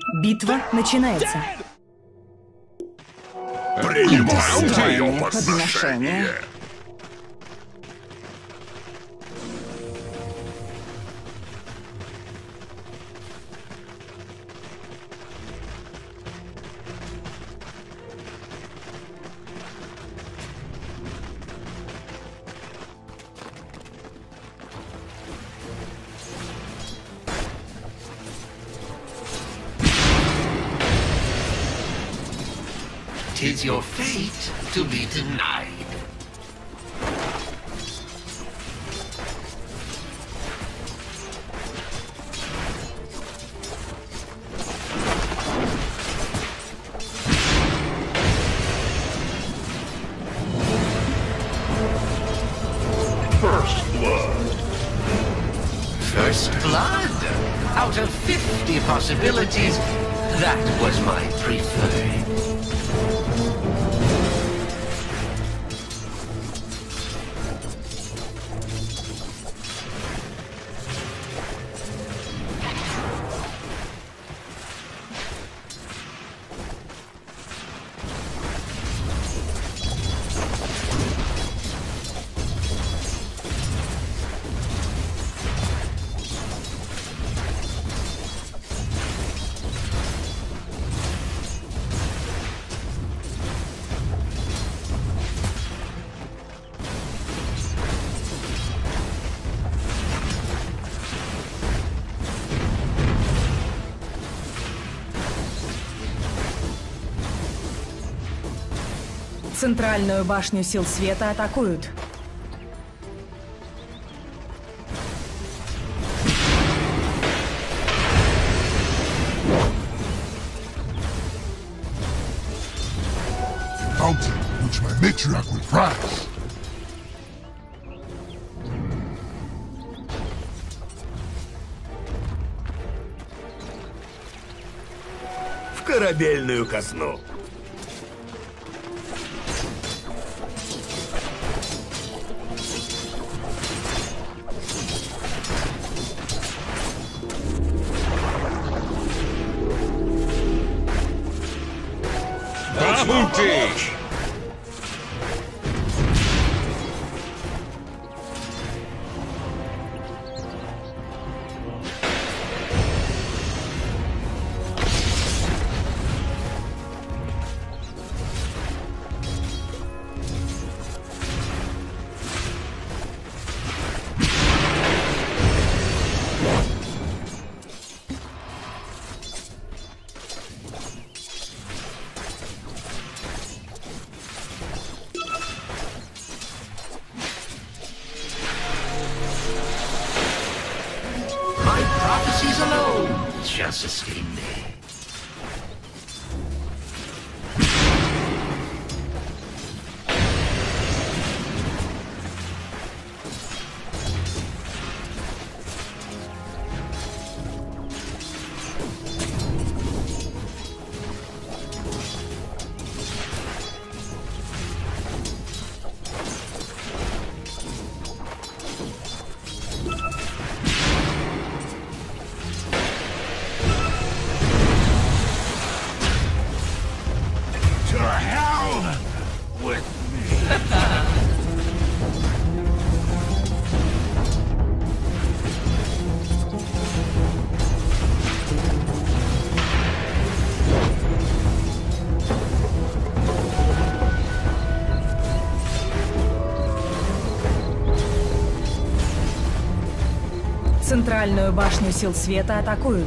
Битва начинается. Принимаю твое Подношение. подношение. Tis your fate to be denied. First blood. First blood? Out of 50 possibilities, that was my preferred. Центральную башню сил света атакуют. Fountain, which my matriarch would prize. В корабельную казну. Bounty! My prophecies alone shall sustain me. To hell with me. Центральную башню сил света атакуют.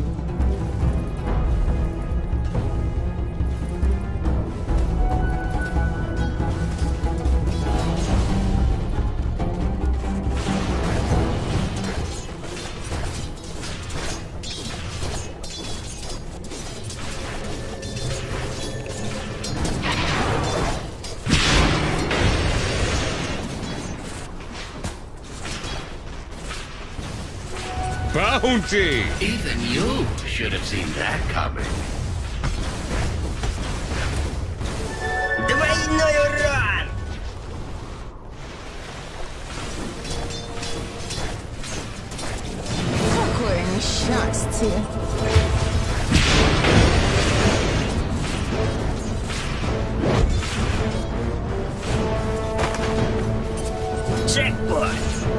Bounty! Even you should have seen that coming. Двойной урон! Какое несчастье. спать.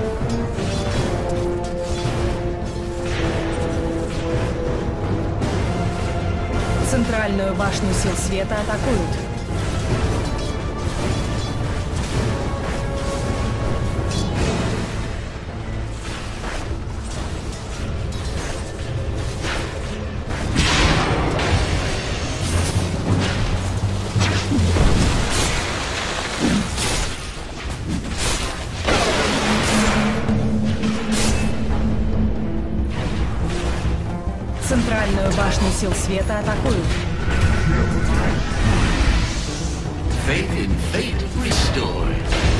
Центральную башню сил света атакуют. Центральную башню сил света атакуют. Faith in fate restored.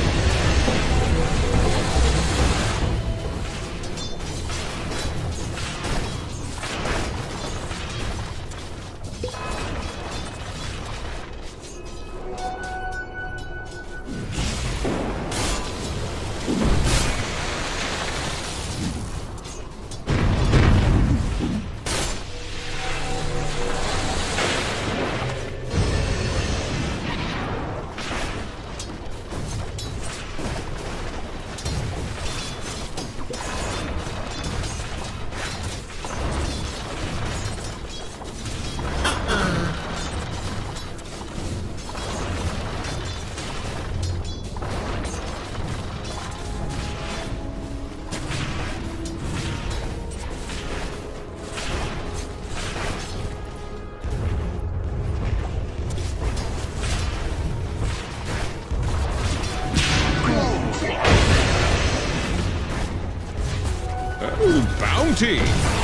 Bounty!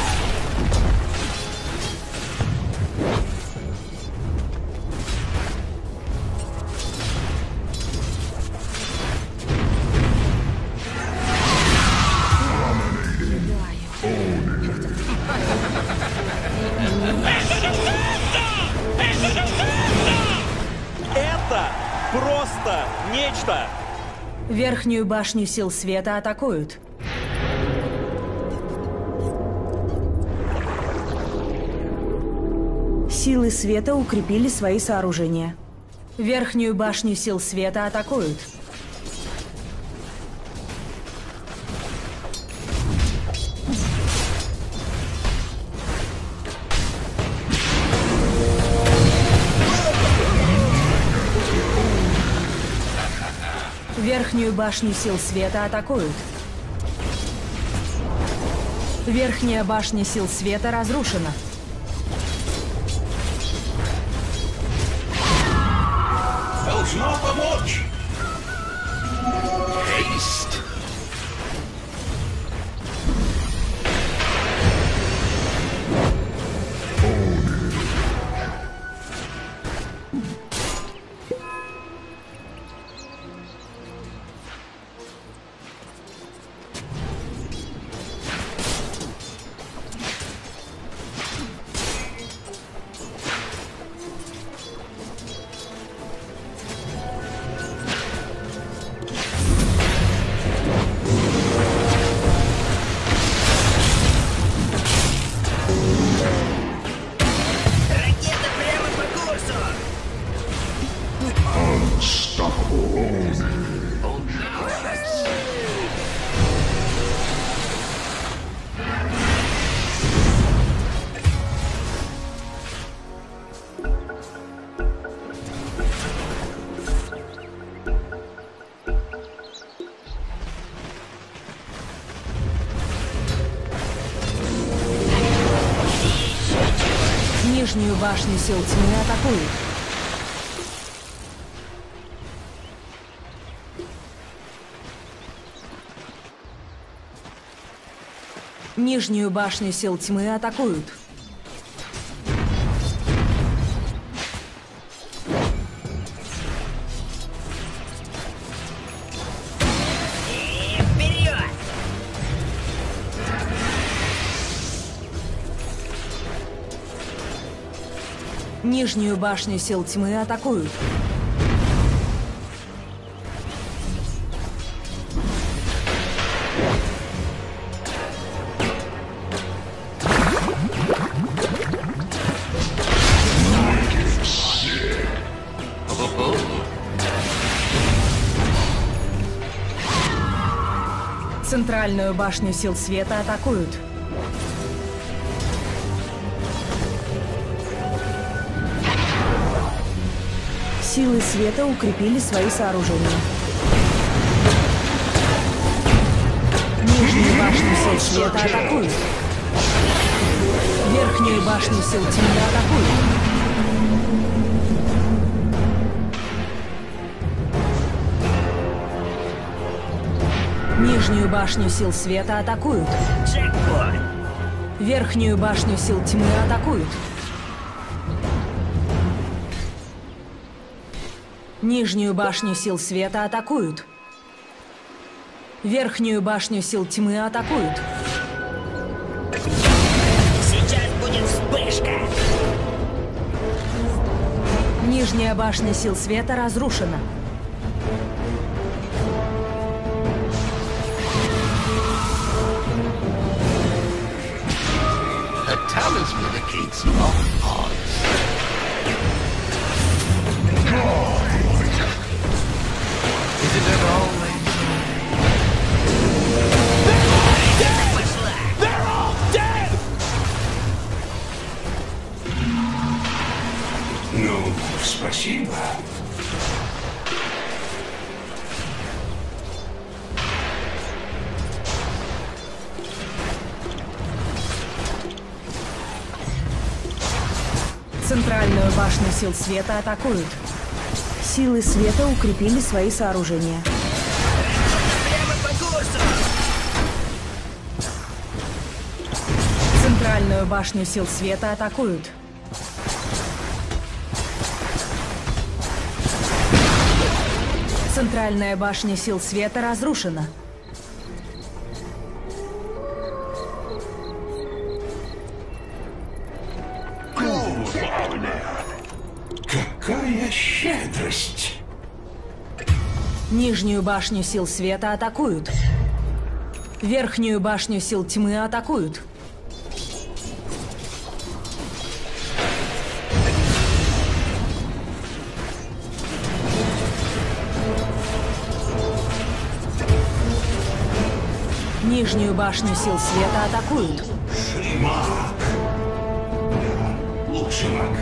Это просто нечто! Верхнюю башню сил света атакуют. Силы света укрепили свои сооружения. Верхнюю башню сил света атакуют. Верхнюю башню сил света атакуют. Верхняя башня сил света разрушена. Должно помочь. Haste. Ракета прямо по курсу. Oh, now that's... Нижнюю башню сил тьмы атакуют. Нижнюю башню сил тьмы атакуют. И вперед! Нижнюю башню сил тьмы атакуют. Центральную башню сил света атакуют. Силы света укрепили свои сооружения. Нижнюю башню сил света атакуют. Верхнюю башню сил тьмы атакуют. Нижнюю башню сил света атакуют. Джекпот! Верхнюю башню сил тьмы атакуют. Нижнюю башню сил света атакуют. Верхнюю башню сил тьмы атакуют. Сейчас будет вспышка! Нижняя башня сил света разрушена. A talisman against all odds. Is it at all late? Пошла! They're all dead! Ну, спасибо. Центральную башню сил света атакуют. Силы света укрепили свои сооружения. Прямо по курсу! Центральную башню сил света атакуют. Центральная башня сил света разрушена. Какая щедрость! Нижнюю башню сил света атакуют. Верхнюю башню сил тьмы атакуют. Нижнюю башню сил света атакуют. Маг! Лучший маг.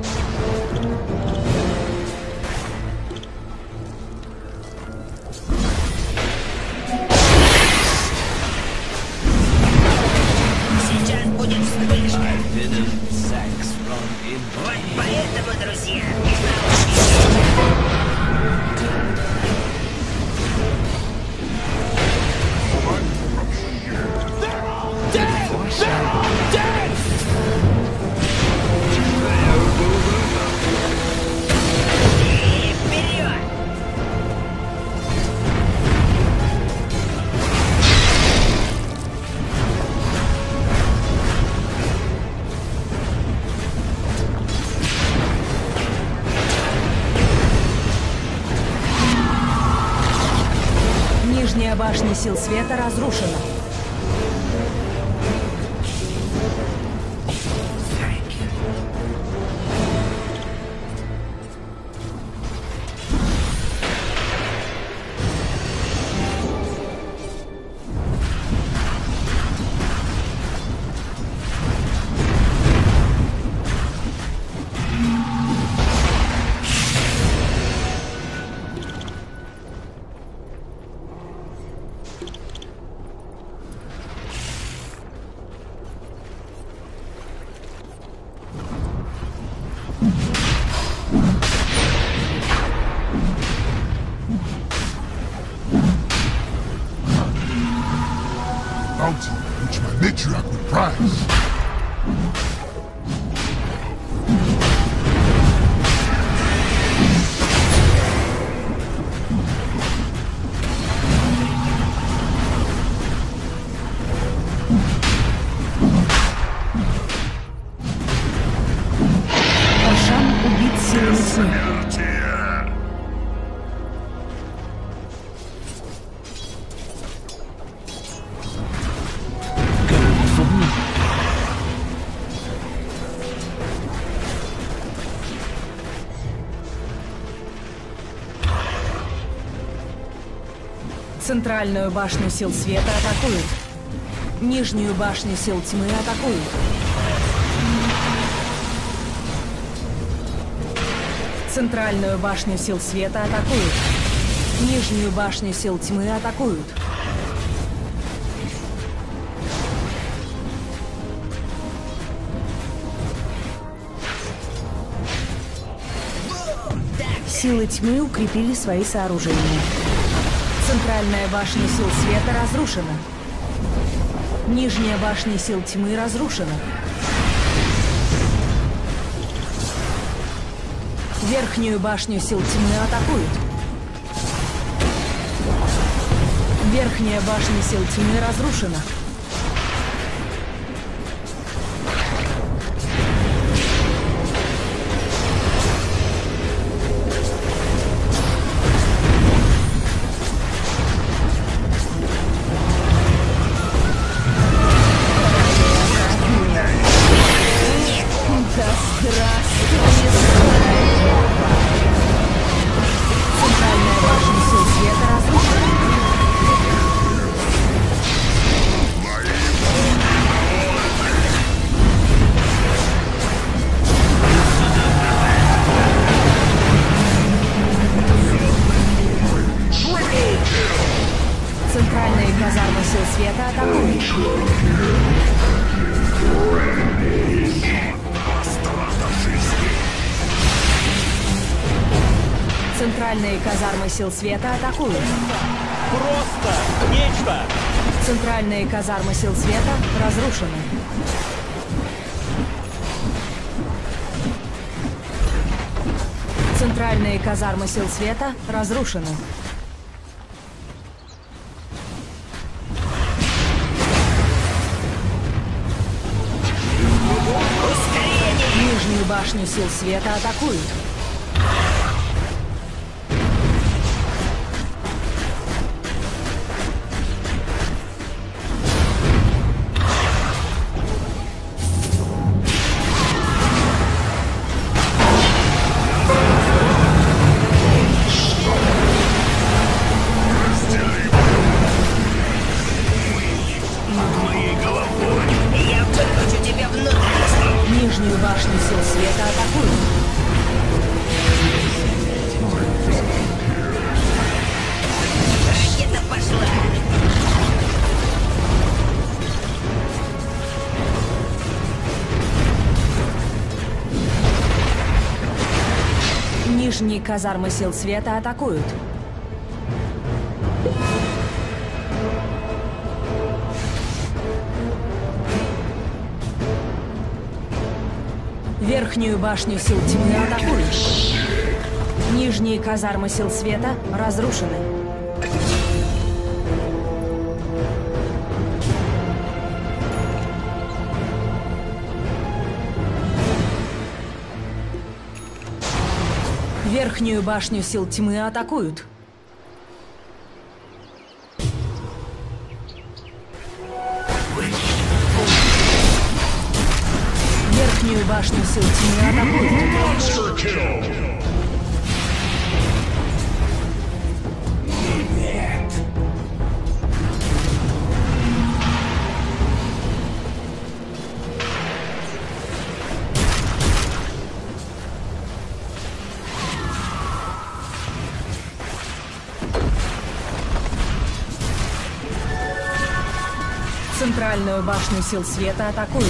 Сейчас будет вспышка! Вот поэтому, друзья, и вперед! Нижняя башня сил света разрушена. Bounty, which my matriarch would prize. Ашан убит силами тьмы. Центральную башню сил света атакуют. Нижнюю башню сил тьмы атакуют. Центральную башню сил света атакуют. Нижнюю башню сил тьмы атакуют. Силы тьмы укрепили свои сооружения. Центральная башня сил света разрушена. Нижняя башня сил тьмы разрушена. Верхнюю башню сил тьмы атакуют. Верхняя башня сил тьмы разрушена. Центральная башня сил света разрушена. Центральные казармы сил света атакуют. Центральные казармы сил света атакуют. Просто нечто! Центральные казармы сил света разрушены. Центральные казармы сил света разрушены. Нижнюю башню сил света атакуют. Я выкручу тебя внутрь. Нижнюю башню сил света атакуют. Ракета пошла. Нижние казармы сил света атакуют. Верхнюю башню сил тьмы атакуют. Нижние казармы сил света разрушены. Верхнюю башню сил тьмы атакуют. Верхнюю башню сил тьмы атакуют. Центральную башню сил света атакуют.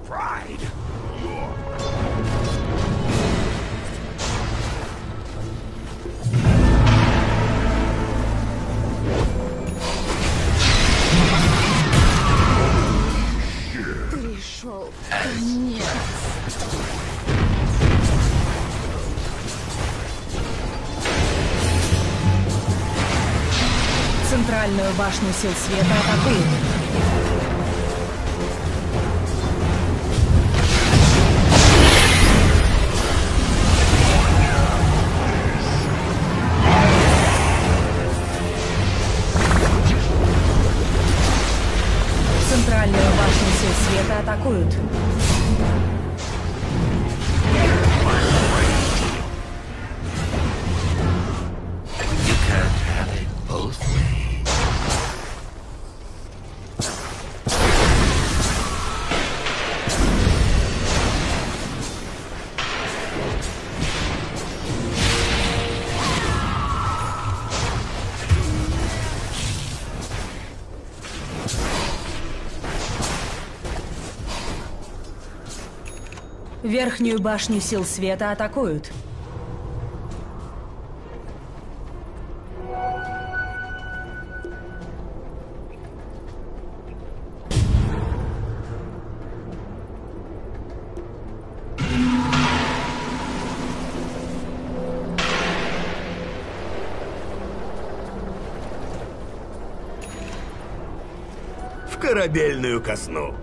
pride. Пришел конец. Центральную башню сил света атакуют. Центральную башню сил света атакуют. You can't have it both ways. Верхнюю башню сил света атакуют. В корабельную казну.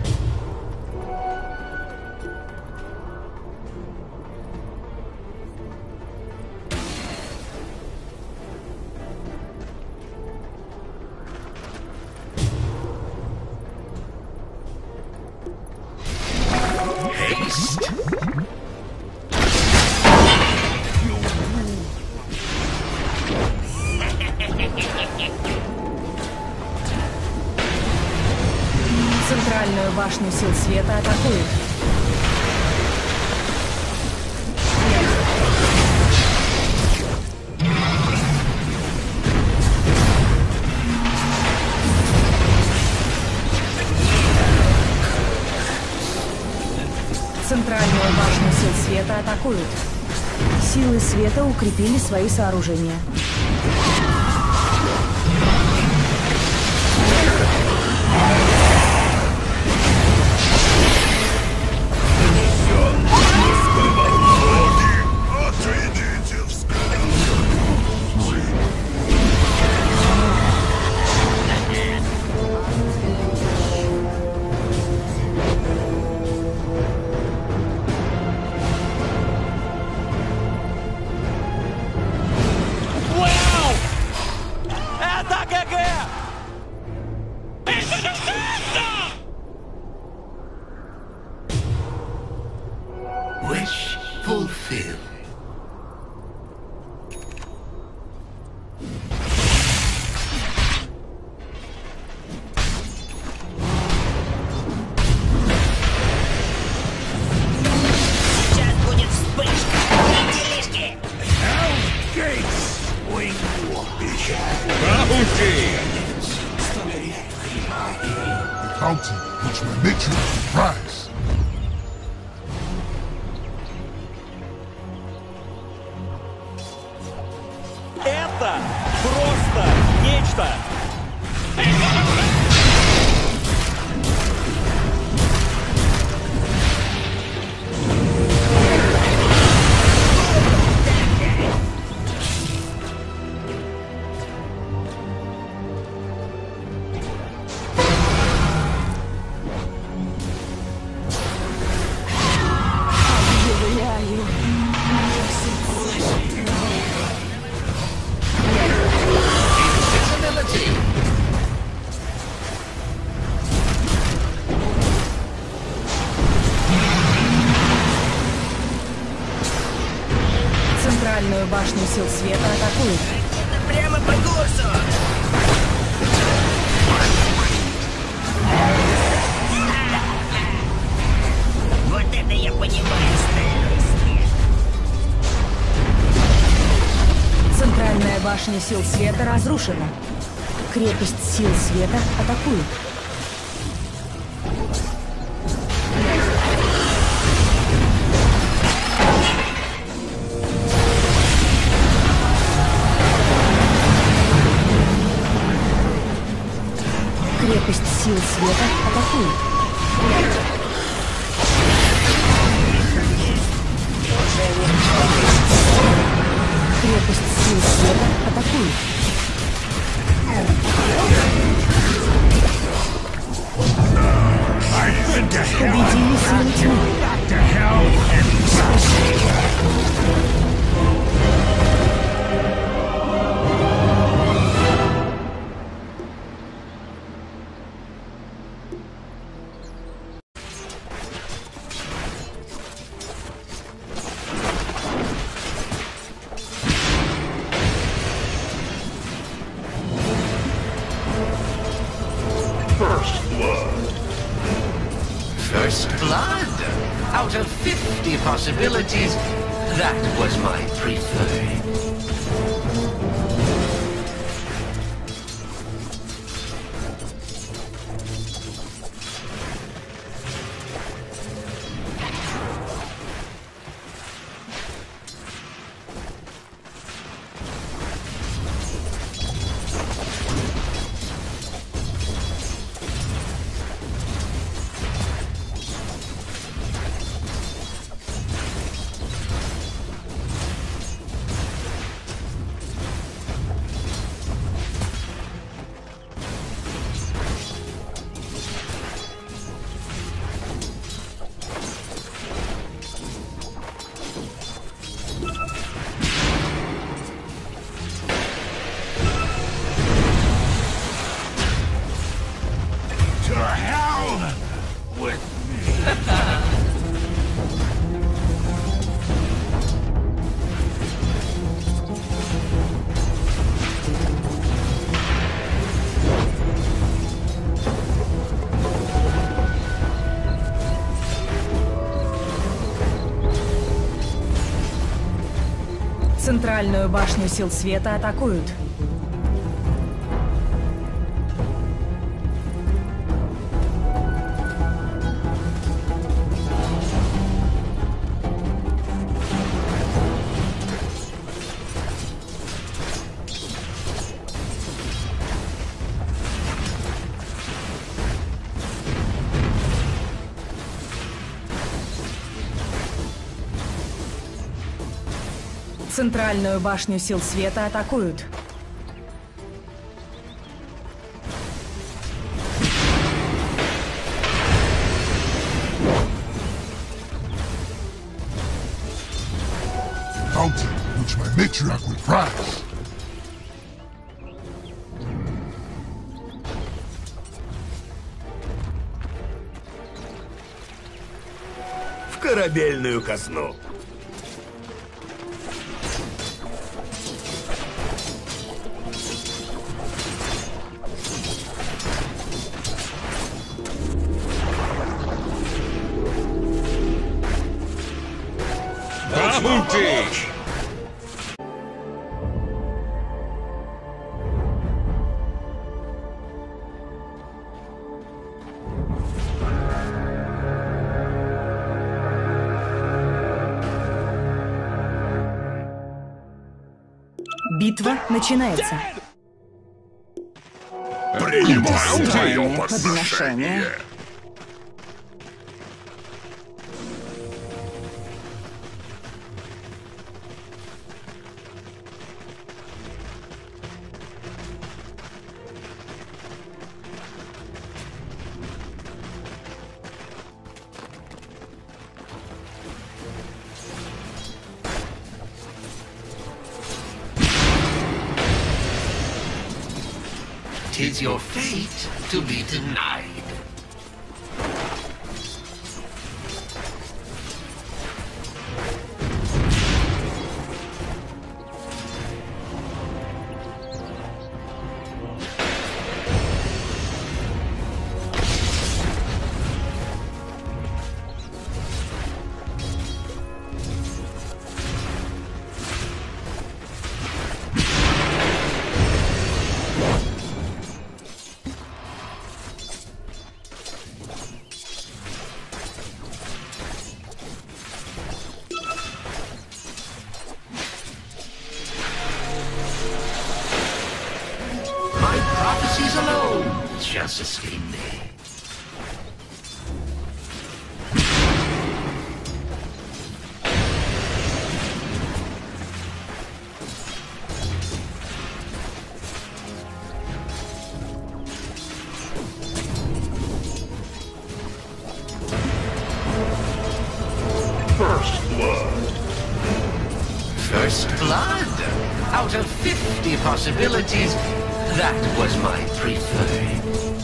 Центральную башню сил света атакуют. Центральную башню сил света атакуют. Силы света укрепили свои сооружения. Отойдите в сторону. Вау! Это ГГ! Wish fulfilled. Сейчас будет вспышка. Делишки. Bounty! Bounty, which may make you rise. Это просто нечто! Объявляю. Центральную башню сил света атакуют. Это прямо по курсу. Вот это я понимаю строительство. Центральная башня сил света разрушена. Крепость сил света атакует. атакуют. Крепость сил света атакует. Победили силы тьмы. First blood? Out of 50 possibilities, that was my preferred. Центральную башню сил света атакуют. Центральную башню сил света атакуют. Fountain, which my matriarch would prize. В корабельную казну. Bounty! Битва начинается. Принимаю Подношение. Tis your fate to be denied. My prophecies alone shall sustain me. First blood. First blood. Out of 50 possibilities, that was my preferred.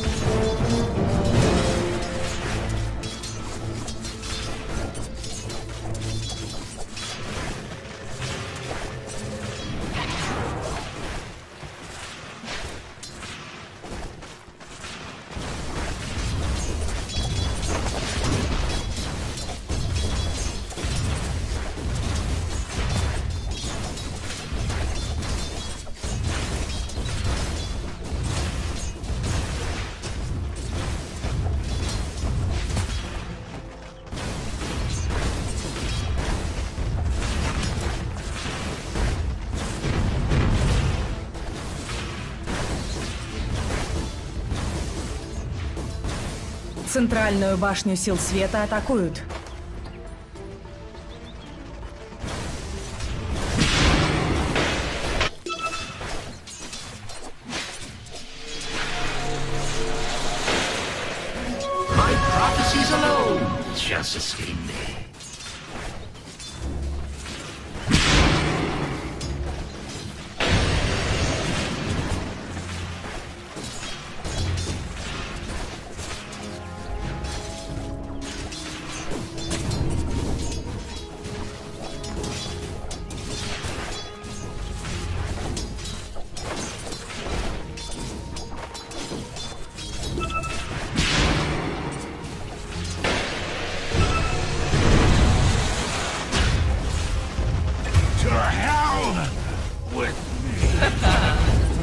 Центральную башню сил света атакуют. My prophecies alone shall sustain me. To hell with me.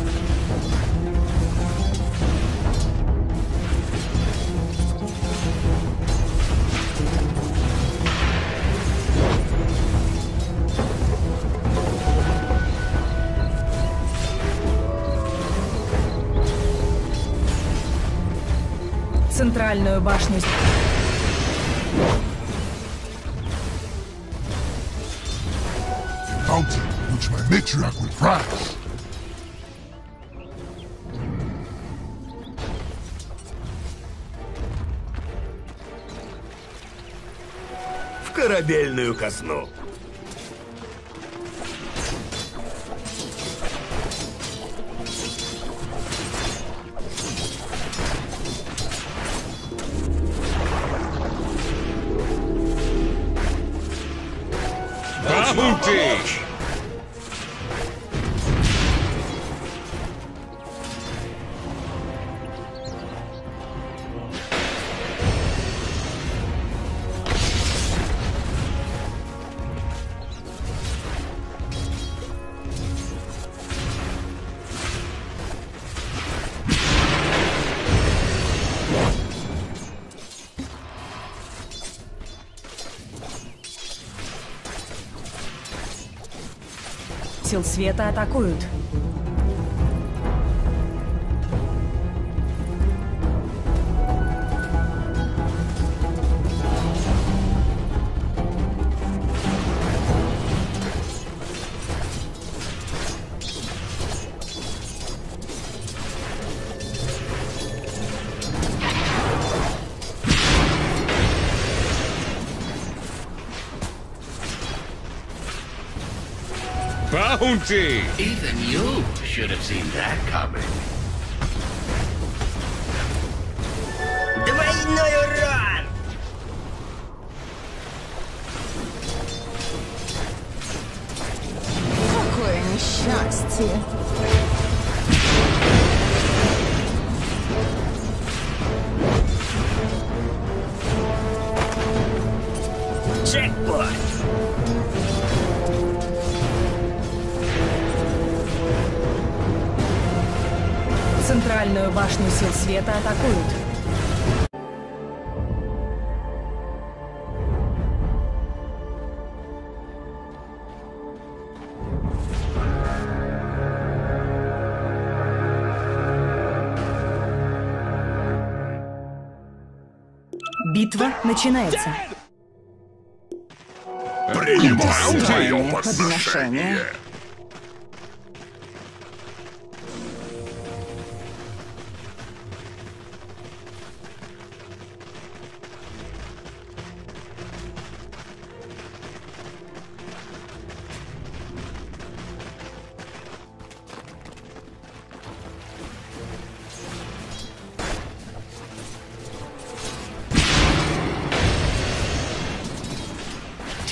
Центральную башню... Bounty, which my matriarch will prize. В корабельную казну. Bounty! Сил света атакуют. Bounty! Even you should have seen that coming. Двойной урон! Какое несчастье! Джекпот! Центральную башню сил света атакуют. Битва начинается. Принимаю ее Достойное подношение. подношение.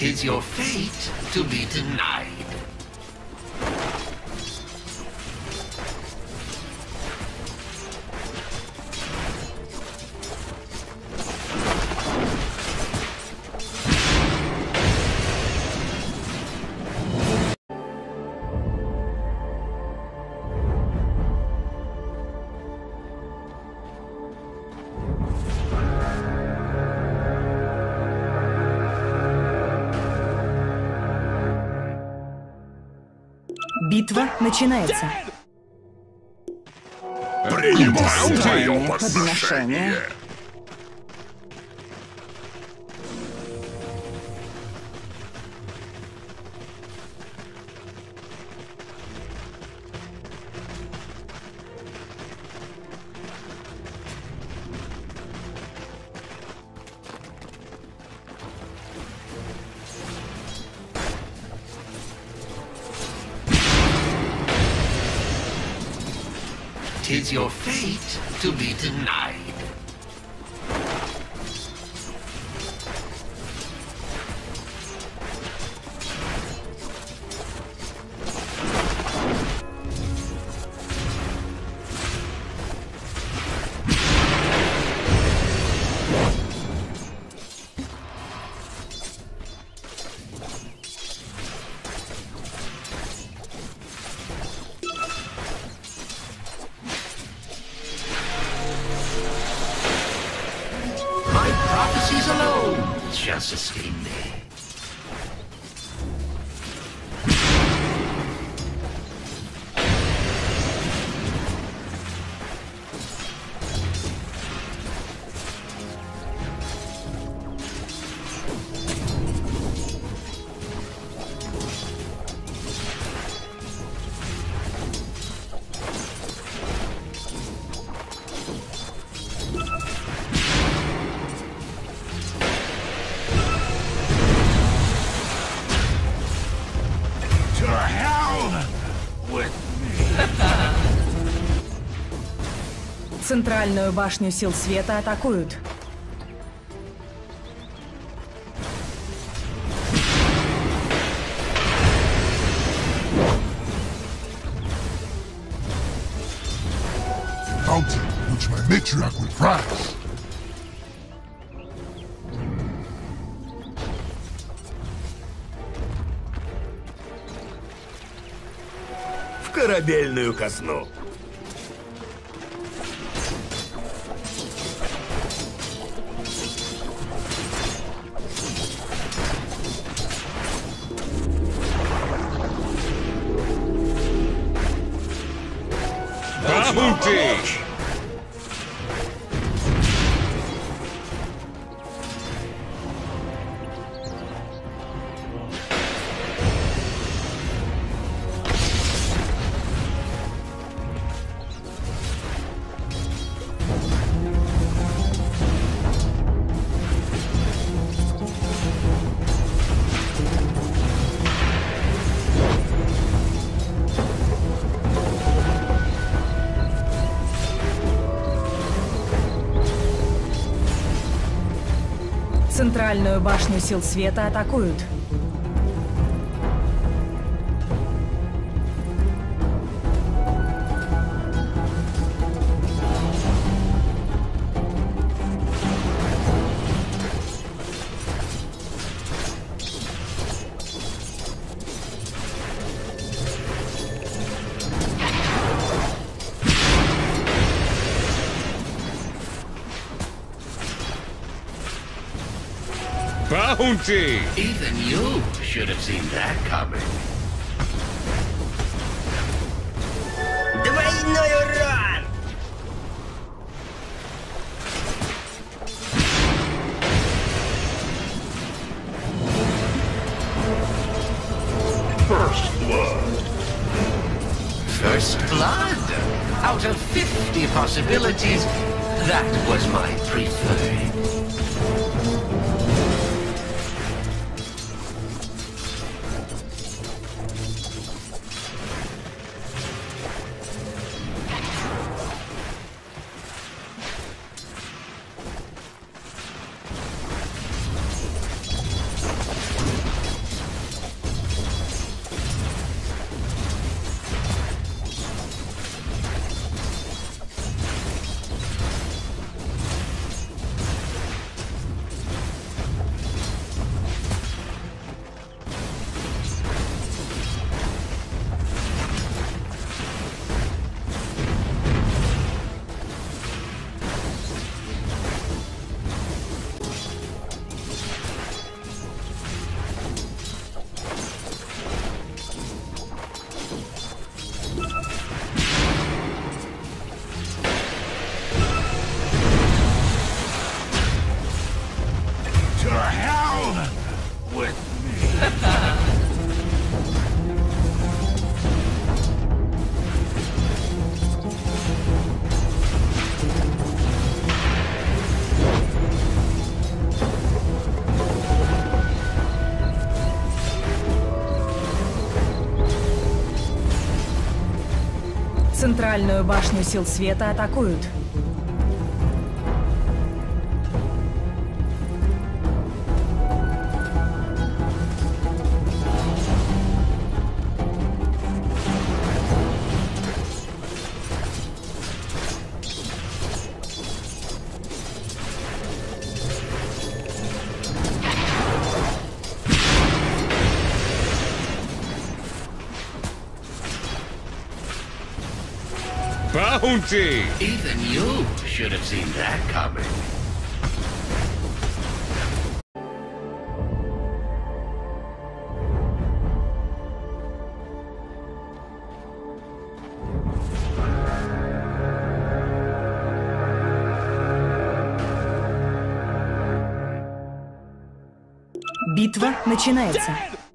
'Tis your fate to be denied. Битва начинается. Достойное подношение. Tis your fate to be denied. Prophecies alone shall sustain me. Центральную башню сил света атакуют. Fountain, which my matriarch would prize. В корабельную казну. Bounty! Центральную башню сил света атакуют. Bounty! Even you should have seen that coming. Двойной урон! First blood. First blood. Out of 50 possibilities, that was my preferred. with me. Центральную башню сил света атакуют. Bounty! Even you should have seen that coming. Битва начинается.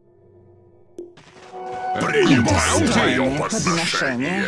Принимаю подношение.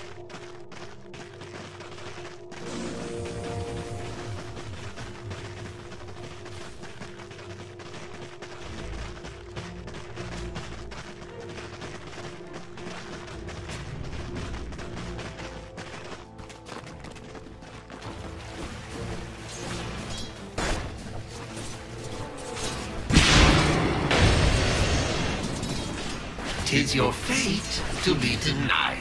Tis your fate to be denied.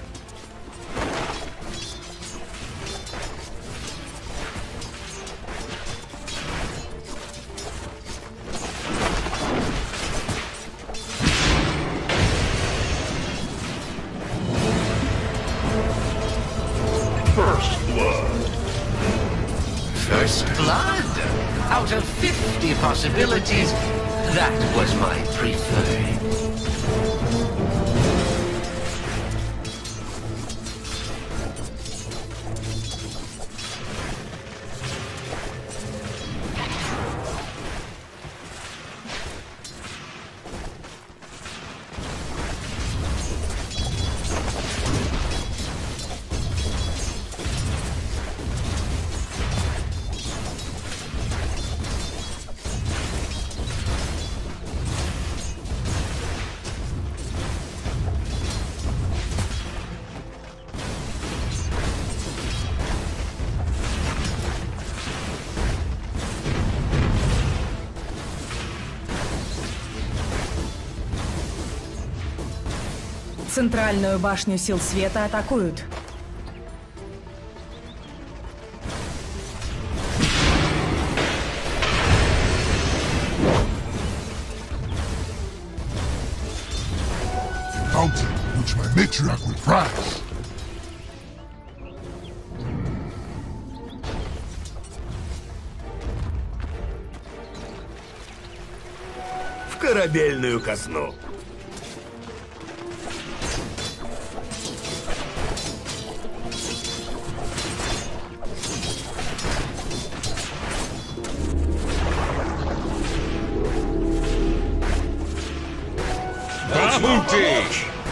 First blood. First blood? Out of 50 possibilities, that was my preferred. Центральную башню сил света атакуют. Bounty, which my matriarch will prize. В корабельную казну. Bounty!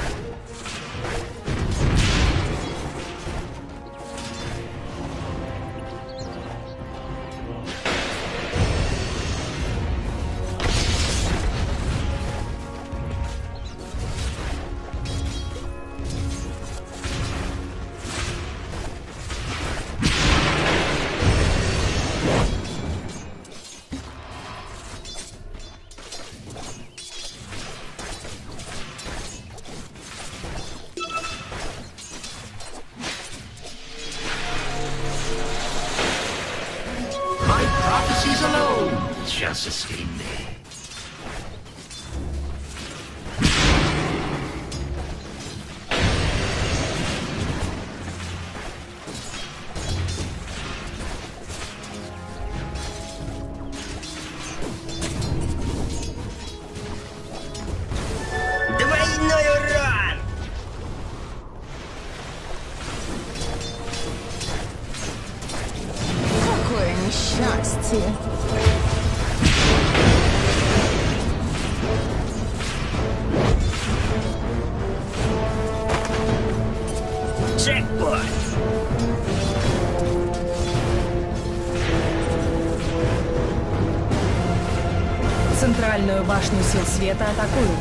My prophecies alone shall sustain me. Двойной урон! Какое несчастье! Центральную башню сил света атакуют.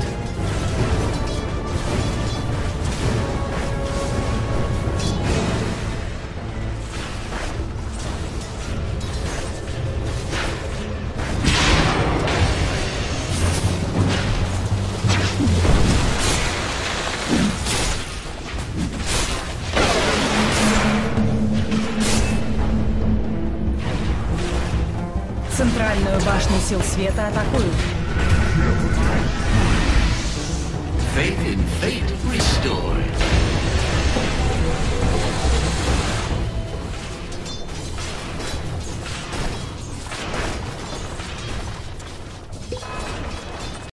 Центральную башню сил света атакуют. Faith in fate restored.